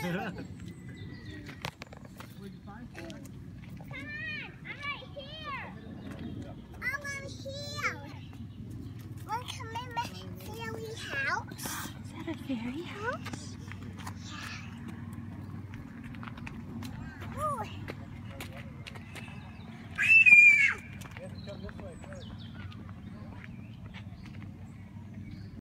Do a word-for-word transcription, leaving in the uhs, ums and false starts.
I'm right here. I'm on here. Want to come in my fairy house? Is that a fairy house?